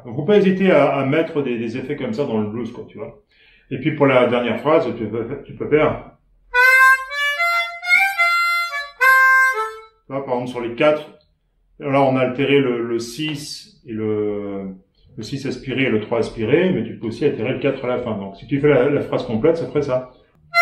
Voilà. Donc, faut pas hésiter à mettre des effets comme ça dans le blues, quoi, tu vois. Et puis, pour la dernière phrase, tu peux faire... Là, par exemple, sur les 4, là, on a altéré le 6 et le 6 aspiré et le 3 aspiré, mais tu peux aussi altérer le 4 à la fin. Donc, si tu fais la phrase complète, ça ferait ça.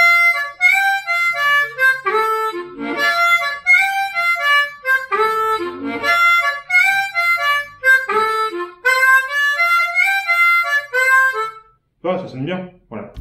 Ça sonne bien. Voilà.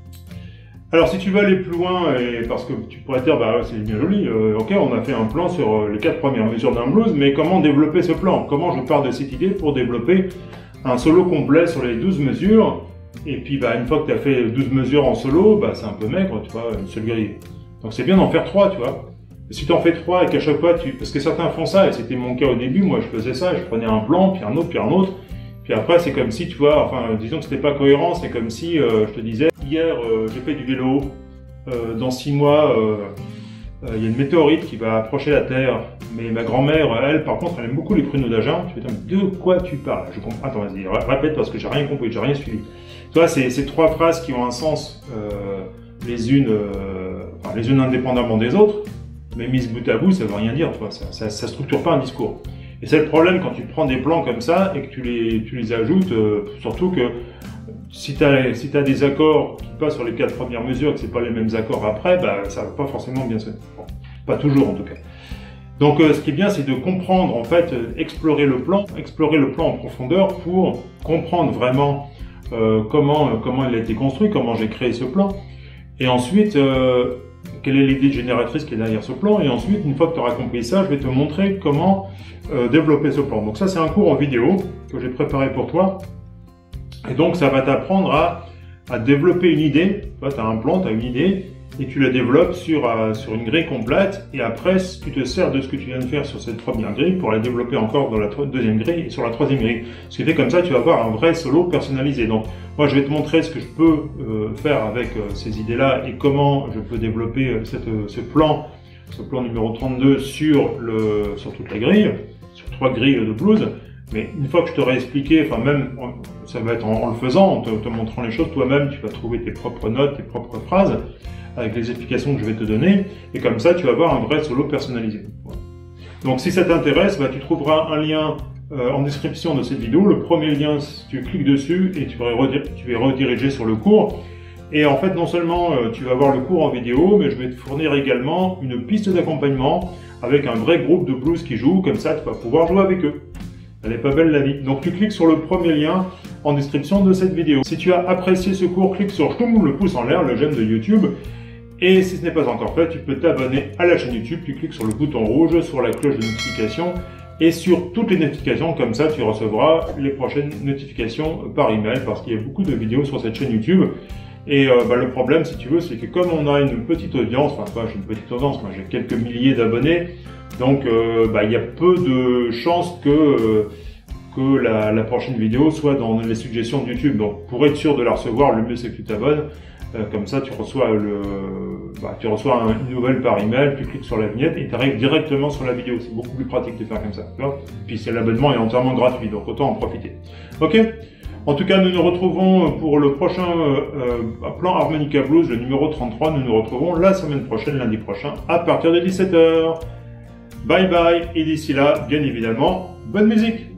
Alors, si tu veux aller plus loin, et parce que tu pourrais te dire, bah c'est bien joli, ok, on a fait un plan sur les 4 premières mesures d'un blues, mais comment développer ce plan? Comment je pars de cette idée pour développer un solo complet sur les 12 mesures? Et puis, bah, une fois que tu as fait 12 mesures en solo, bah, c'est un peu maigre, tu vois, une seule grille. Donc, c'est bien d'en faire 3, tu vois. Et si tu en fais 3 et qu'à chaque fois, parce que certains font ça, et c'était mon cas au début, moi je faisais ça, je prenais un plan, puis un autre, puis un autre. Puis après, c'est comme si, tu vois, enfin, disons que c'était pas cohérent, c'est comme si, je te disais, hier, j'ai fait du vélo, dans 6 mois, il y a une météorite qui va approcher la Terre, mais ma grand-mère, elle, par contre, elle aime beaucoup les pruneaux d'Agen. Tu fais, de quoi tu parles? Je comprends, attends, vas-y, répète parce que j'ai rien compris, j'ai rien suivi. Tu vois, c'est 3 phrases qui ont un sens, les unes indépendamment des autres, mais mises bout à bout, ça veut rien dire, tu vois, ça structure pas un discours. Et c'est le problème quand tu prends des plans comme ça et que tu les ajoutes, surtout que si tu as des accords qui passent sur les 4 premières mesures et que c'est pas les mêmes accords après, bah, ça va pas forcément bien sonner. Bon, pas toujours en tout cas. Donc ce qui est bien, c'est de comprendre, en fait, explorer le plan en profondeur pour comprendre vraiment comment il a été construit, comment j'ai créé ce plan. Et ensuite, quelle est l'idée génératrice qui est derrière ce plan. Et ensuite, une fois que tu auras compris ça, je vais te montrer comment développer ce plan. Donc ça, c'est un cours en vidéo que j'ai préparé pour toi. Et donc, ça va t'apprendre à développer une idée. Tu as un plan, tu as une idée, et tu la développes sur une grille complète. Et après, tu te sers de ce que tu viens de faire sur cette première grille pour la développer encore dans la deuxième grille et sur la troisième grille. Ce qui fait comme ça, tu vas avoir un vrai solo personnalisé. Donc, moi, je vais te montrer ce que je peux faire avec ces idées-là et comment je peux développer ce plan numéro 32 sur toute la grille, sur 3 grilles de blues. Mais une fois que je t'aurai expliqué, enfin même, ça va être en le faisant, en te montrant les choses, toi-même, tu vas trouver tes propres notes, tes propres phrases, avec les explications que je vais te donner, et comme ça, tu vas avoir un vrai solo personnalisé. Voilà. Donc si ça t'intéresse, bah, tu trouveras un lien en description de cette vidéo. Le premier lien, tu cliques dessus et tu vas rediriger sur le cours. Et en fait, non seulement tu vas voir le cours en vidéo, mais je vais te fournir également une piste d'accompagnement avec un vrai groupe de blues qui joue, comme ça tu vas pouvoir jouer avec eux. Elle est pas belle la vie. Donc tu cliques sur le premier lien en description de cette vidéo. Si tu as apprécié ce cours, clique sur le pouce en l'air, le j'aime de YouTube. Et si ce n'est pas encore fait, tu peux t'abonner à la chaîne YouTube. Tu cliques sur le bouton rouge, sur la cloche de notification et sur toutes les notifications. Comme ça, tu recevras les prochaines notifications par email parce qu'il y a beaucoup de vidéos sur cette chaîne YouTube. Et le problème, si tu veux, c'est que comme on a une petite audience, enfin pas j'ai une petite audience, moi j'ai quelques milliers d'abonnés, donc il y a peu de chances que la prochaine vidéo soit dans les suggestions de YouTube. Donc pour être sûr de la recevoir, le mieux c'est que tu t'abonnes. Comme ça, tu reçois une nouvelle par email, tu cliques sur la vignette et tu arrives directement sur la vidéo. C'est beaucoup plus pratique de faire comme ça. Tu vois. Puis l'abonnement est entièrement gratuit, donc autant en profiter. Ok. En tout cas, nous nous retrouvons pour le prochain plan Harmonica Blues, le numéro 33. Nous nous retrouvons la semaine prochaine, lundi prochain, à partir de 17 h. Bye bye, et d'ici là, bien évidemment, bonne musique!